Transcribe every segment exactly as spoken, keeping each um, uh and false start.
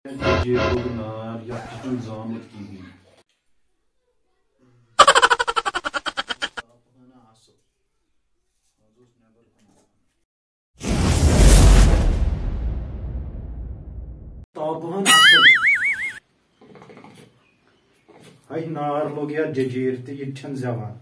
Gece bunlar yapıştın zahmet gibi. Tabağın asıl. Hay nar log ya cecirti yitchen zaman.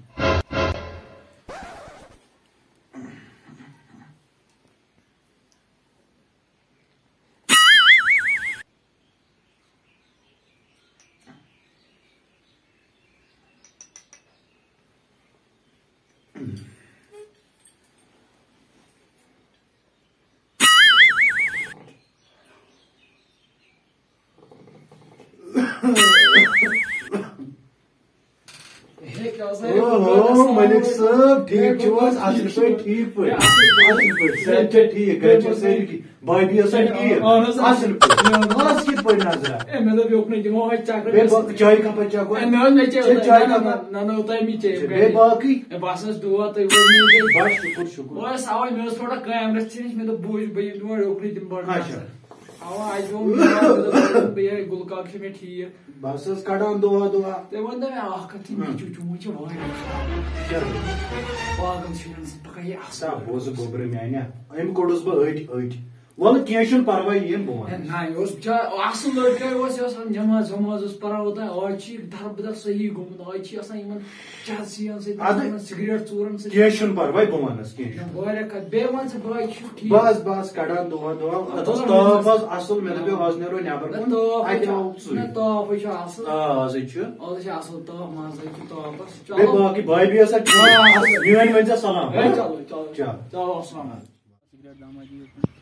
ओह मलिक साहब ठीक छो असल पे ठीक पे असल पे सेट ठीक गज से बाडी असल ठीक असल पे मास कित पे नजर ए मैं तो योक नहीं दिमो है चाकर बे चाय का बच्चा को ए मैं नहीं चाय चाय का ना ना उताई मी चाय बे बाकी ए बासस दुआ तो वो नहीं बस शुक्र शुक्र वो सावा मैं थोड़ा कैमरा चेंज में तो बोझ बे दुआ योक नहीं दिम बड़ अच्छा आवा आज वो बे गुलकाक से में ठीक बस कड़ान दुआ दुआ ते वंदा मैं आख कथि मी चुचु मुझे वाय क्या पागल छिन पका ये आसा बोज गोबर म्यान्या एम कोडस ब अट अट वल केशन परवाय यम बोन ना योस जा असल लड़का ओस योस नमाज नमाज उस पर होता है और छी धरबदर सही गुम और छी असा यमन चासियन से सिगरेट चूरन से केशन परवाय बोनस केशन वारे का बे मन से बाय छी ठीक बस बस कड़ान दुआ दुआ तो बस असल में तो आज नेरो नेबर तो आइतो ना तो पछ असल आ आज छ आज छ असल तो माज की तो बस चलो बे बाकी भाई भी ऐसा निवन वंजा सलाम चलो चलो चलो अस्सलाम सिगरेट दामाजी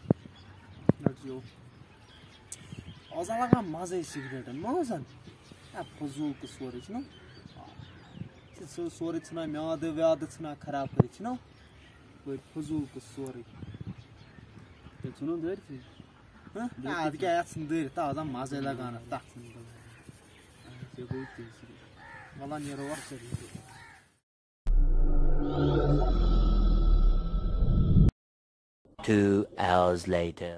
आज लगा मजे सिगरेट मजन फजूल तो सोरे ना सोरे म्याद व्याद खराब कर फजूल तो सोरे सुनो दर अद क्या दर आज मजे लगान वला नीरो Two hours later.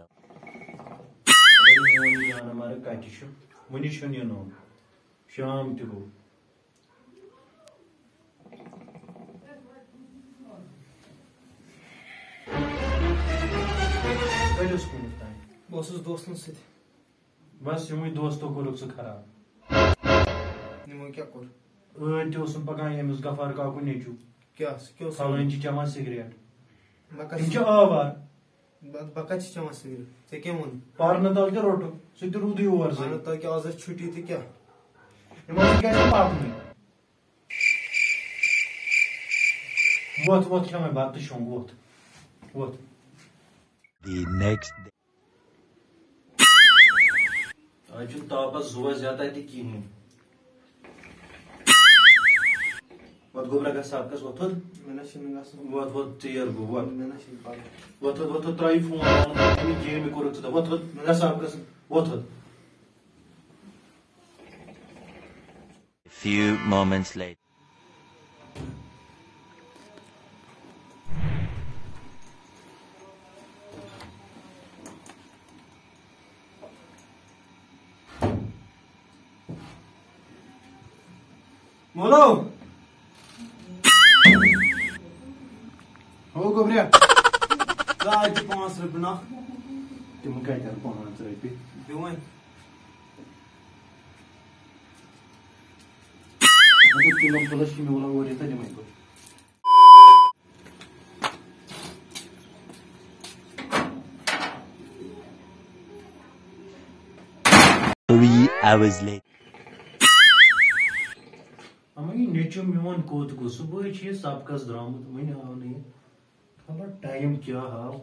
हमारे काटिशो मुनिशन यनो शाम तक कलिस कुन ताई बस दोस्तन से बस यमु दोस्तों को रुक खराब निमो क्या कर अन तोसम पकान यमस गफार का को नेचू क्या क्यों सालन ची चमा सिगरेट मका ची आवार बका चमा सिगरेट से के मन पारन तल के रोटो सिद रुदी ओवर से त के आज छुट्टी थी क्या इमन क्या पाप में вот вот क्या मैं बात शों вот вот the next day आज तापस जुआ ज्यादा थी की हूं вот गोबरा का साहब का вот मैंने शिनगा вот вот तैयार गो вот मैंने शिन पाल вот вот ट्राई फोन मी गेम में करो तो вот मैंने साहब का вот a few moments later. मोलो हो गोबरिया आज पांच रुपये ना तुम क्या कर पांच रुपये क्यों है मुझे किलो प्लस की मोला वो रहता जमा को Three hours later. हमें नेचो मिवन कोत को सुबह छे सबकस द्रामत वने आव नहीं थोड़ा टाइम क्या हाव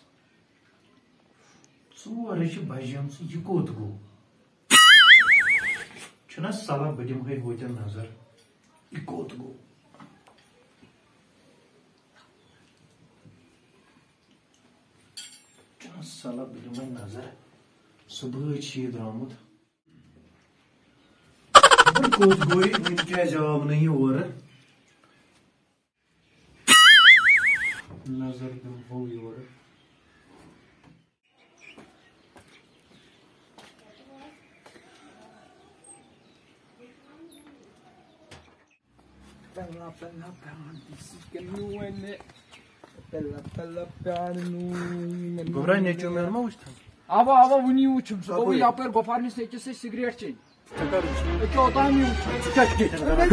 सोरे छ बजम से ये कोत गो छना साला बदिम है होते नजर ये कोत गो छना साला बदिम है नजर सुबह छे द्रामत कोत गोई क्या जवाब नहीं और नजर हो और Pella pella pan disken nu ene. Pella pella pan nu. Gobra ne çömer mi uçtun? Ava ava vuni uçum. O yapar goparnis ne çese sigaret çin. Çıkar uçtun. E ki odan mi uçum? Çıkar git.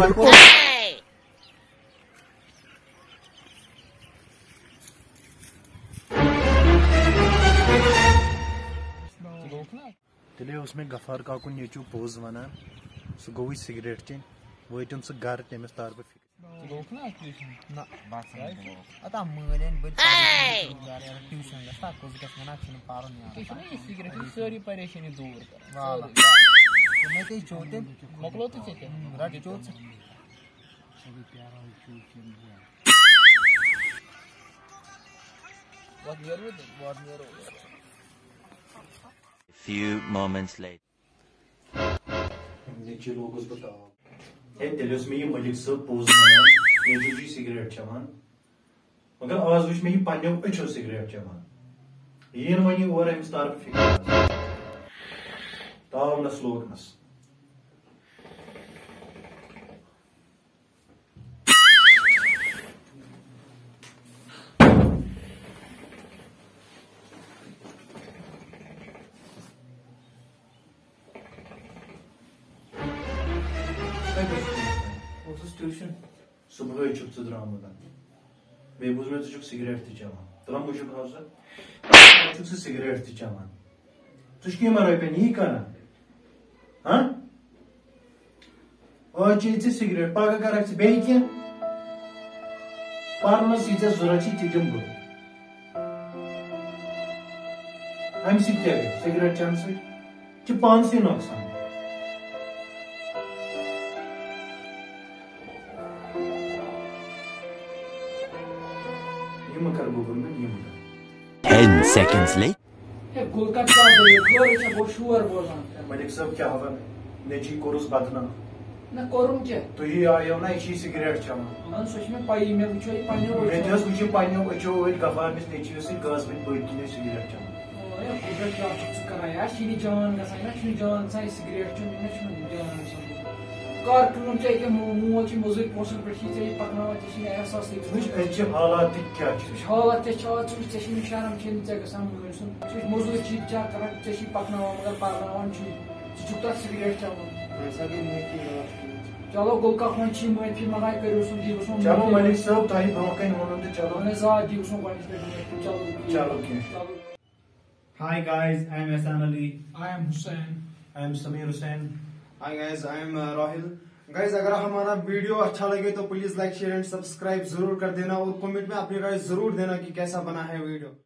तेले उसमें Ghaffar काकुन Nechu pose वना सो गोवी cigarette chain वोटन सो घर तेमस तार पे फिक Dokna ना बात समझ आता मलेन बड ट्यूशन गस्ता कोज गस मना छिन पारो नि किश नहीं सिगरेट सारी परेशानी दूर कर वाला तो मैं कहीं चोते मकलो तो चेते रात चोत सभी प्यारा चूचिन व्हाट नियर विद व्हाट नियर Few moments later. नीचे लोग उस बताओ है तेले उसमें ये मलिक सब पोज वना नेचू जी सिगरेट चमान मगर आवाज विच में ये पान्यो अच्छो सिगरेट चमान ये न वनी और हम स्टार पे फिक ताव न स्लोगनस ट्यूशन सुबह चुप द्रामुत बे बुझ मे चुक सिगरेट त चमान तम मुझुक हौसा चुक सिगरेट त चमान तुझ की मर पे नहीं करना हां ओ चीज सिगरेट पागा कर बे के पारना सीधा जरूरत थी जम गो हम सीधे सिगरेट चम से च पान से नुकसान Ten seconds later. है कोलकाता दे कोर से बोशुर बोलना मलिक साहब क्या हवा नेची कोरुस बदना ना कोरुम के तो ये आयो ना इसी सिगरेट चमा मन सोच में पाई में कुछ ही पानी हो मैं जस कुछ पानी हो जो वे गफार में नेची से गैस में बैठ के सिगरेट चमा या कुछ क्या कुछ कराया शीनी जान का साइना शीनी जान साइ सिगरेट चुन में चुन जान कार कुन चाहिए के मो ची मौजूद पोषण पर शी चाहिए पकना ची शी एहसास एक कुछ अच्छे हालात क्या ची हालात ते चाव ची ची निशान ची जगह सामने सुन ची मौजूद ची चा कर ची पकना मगर पारना वन ची चुकता सिगरेट चाव ऐसा भी नहीं कि चलो गोलका खोन ची मैं फिर मगाई करू सुन दी उसो चलो मलिक साहब ताई ब्रोकन होनो ते चलो ने जा दी उसो वाइस पे चलो चलो के Hi guys, I am Ehsan Ali. I am Hussein. I am Samir Hussain. Hi guys, I am uh, Rahil. Guys, अगर हमारा वीडियो अच्छा लगे तो please like share and subscribe जरूर कर देना और कमेंट में अपनी राय जरूर देना कि कैसा बना है वीडियो।